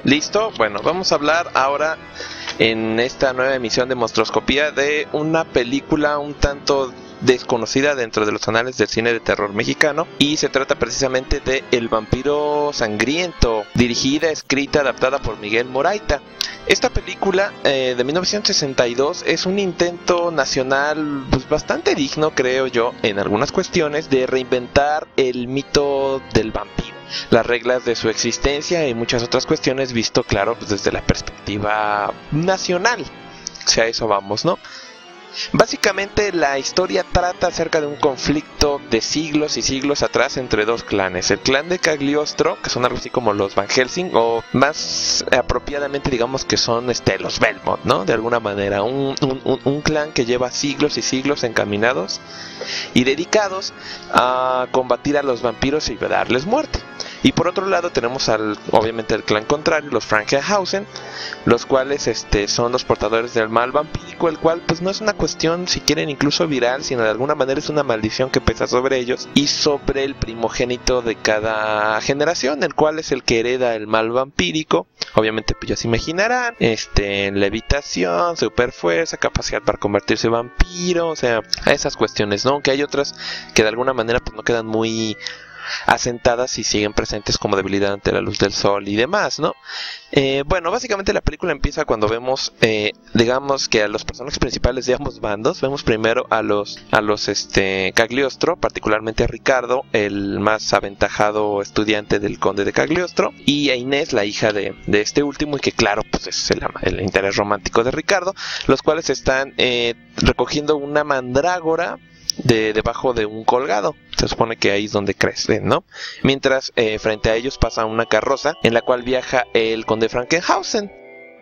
¿Listo? Bueno, vamos a hablar ahora en esta nueva emisión de Monstruoscopía de una película un tanto desconocida dentro de los anales del cine de terror mexicano, y se trata precisamente de El vampiro sangriento, dirigida, escrita, adaptada por Miguel Moraita. Esta película de 1962 es un intento nacional pues, bastante digno, creo yo, en algunas cuestiones, de reinventar el mito del vampiro, las reglas de su existencia y muchas otras cuestiones, visto claro pues, desde la perspectiva nacional. O sea, a eso vamos, ¿no? Básicamente la historia trata acerca de un conflicto de siglos y siglos atrás entre dos clanes, el clan de Cagliostro, que son algo así como los Van Helsing, o más apropiadamente digamos que son los Belmont, ¿no? De alguna manera, un clan que lleva siglos y siglos encaminados y dedicados a combatir a los vampiros y darles muerte. Y por otro lado tenemos obviamente el clan contrario, los Frankenhausen, los cuales son los portadores del mal vampírico, el cual pues no es una cuestión, si quieren, incluso viral, sino de alguna manera es una maldición que pesa sobre ellos y sobre el primogénito de cada generación, el cual es el que hereda el mal vampírico. Obviamente pues ya se imaginarán, levitación, superfuerza, capacidad para convertirse en vampiro, o sea, a esas cuestiones, ¿no? Aunque hay otras que de alguna manera pues no quedan muy asentadas y siguen presentes, como debilidad ante la luz del sol y demás, ¿no? Bueno, básicamente la película empieza cuando vemos, digamos que a los personajes principales de ambos bandos. Vemos primero a los Cagliostro, particularmente a Ricardo, el más aventajado estudiante del conde de Cagliostro, y a Inés, la hija de este último, y que claro, pues es el interés romántico de Ricardo, los cuales están recogiendo una mandrágora debajo de un colgado. Se supone que ahí es donde crecen, ¿no? Mientras frente a ellos pasa una carroza en la cual viaja el conde Frankenhausen.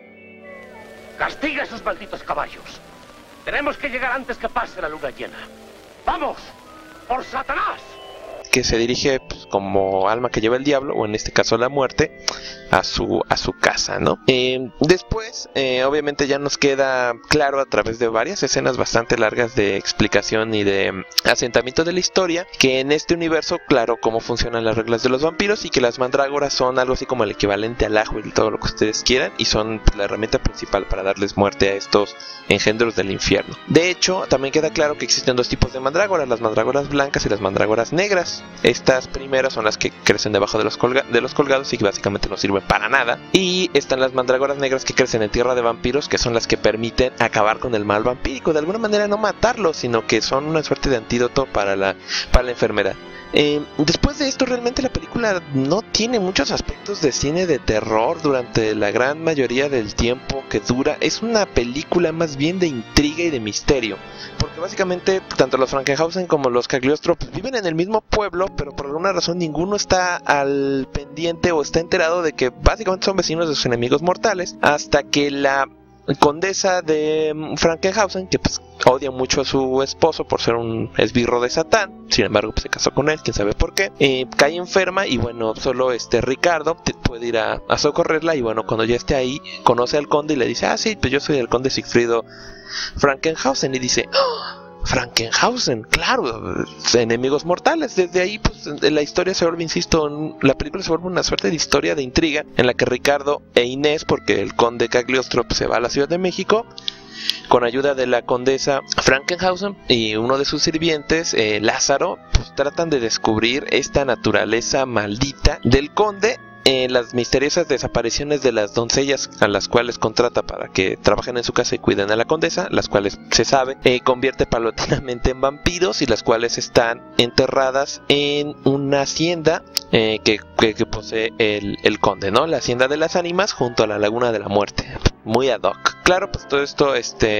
¡Castiga a esos malditos caballos! Tenemos que llegar antes que pase la luna llena. ¡Vamos! ¡Por Satanás! Que se dirige pues, como alma que lleva el diablo, o en este caso la muerte, a su casa, ¿no? Después, obviamente ya nos queda claro a través de varias escenas bastante largas de explicación y de asentamiento de la historia, que en este universo, claro, cómo funcionan las reglas de los vampiros, y que las mandrágoras son algo así como el equivalente al ajo y todo lo que ustedes quieran, y son pues, la herramienta principal para darles muerte a estos engendros del infierno. De hecho, también queda claro que existen dos tipos de mandrágoras, las mandrágoras blancas y las mandrágoras negras. Estas primeras son las que crecen debajo de los colgados y que básicamente no sirven para nada. Y están las mandrágoras negras que crecen en tierra de vampiros, que son las que permiten acabar con el mal vampírico. De alguna manera no matarlo, sino que son una suerte de antídoto para la enfermedad. Después de esto, realmente la película no tiene muchos aspectos de cine de terror durante la gran mayoría del tiempo que dura. Es una película más bien de intriga y de misterio, porque básicamente tanto los Frankenhausen como los Cagliostro pues, viven en el mismo pueblo, pero por alguna razón ninguno está al pendiente o está enterado de que básicamente son vecinos de sus enemigos mortales, hasta que la condesa de Frankenhausen, que pues odia mucho a su esposo por ser un esbirro de Satán, sin embargo pues se casó con él, quién sabe por qué, cae enferma y bueno, solo Ricardo puede ir a socorrerla, y bueno, cuando ya esté ahí, conoce al conde y le dice, sí, pues yo soy el conde Sigfrido Frankenhausen, y dice, ¡oh! Frankenhausen, claro, enemigos mortales. Desde ahí pues la historia se vuelve, insisto, la película se vuelve una suerte de historia de intriga en la que Ricardo e Inés, porque el conde Cagliostro pues, se va a la Ciudad de México, con ayuda de la condesa Frankenhausen y uno de sus sirvientes, Lázaro, pues tratan de descubrir esta naturaleza maldita del conde, las misteriosas desapariciones de las doncellas a las cuales contrata para que trabajen en su casa y cuiden a la condesa, las cuales se sabe convierte paulatinamente en vampiros, y las cuales están enterradas en una hacienda que posee el conde, ¿no? La hacienda de las ánimas junto a la laguna de la muerte. Muy ad hoc. Claro, pues todo esto,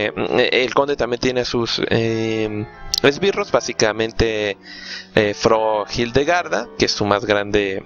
el conde también tiene sus esbirros, básicamente Fro Hildegarda, que es su más grande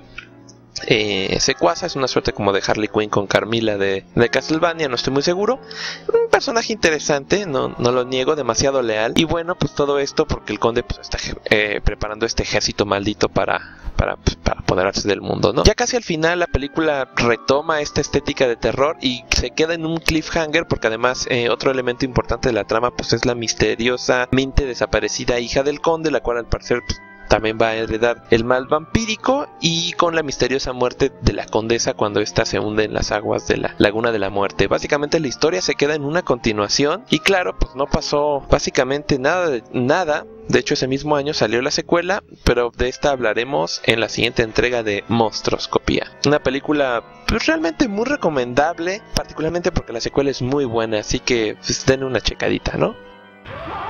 secuaza, es una suerte como de Harley Quinn con Carmilla de Castlevania, no estoy muy seguro. Un personaje interesante, no lo niego, demasiado leal. Y bueno, pues todo esto porque el conde pues, está preparando este ejército maldito para apoderarse del mundo, ¿no? Ya casi al final la película retoma esta estética de terror y se queda en un cliffhanger, porque además otro elemento importante de la trama pues es la misteriosamente desaparecida hija del conde, la cual al parecer pues, también va a heredar el mal vampírico, y con la misteriosa muerte de la condesa cuando ésta se hunde en las aguas de la Laguna de la Muerte. Básicamente la historia se queda en una continuación, y claro, pues no pasó básicamente nada. De hecho, ese mismo año salió la secuela, pero de esta hablaremos en la siguiente entrega de Monstruoscopía. Una película pues realmente muy recomendable, particularmente porque la secuela es muy buena, así que pues, den una checadita, ¿no?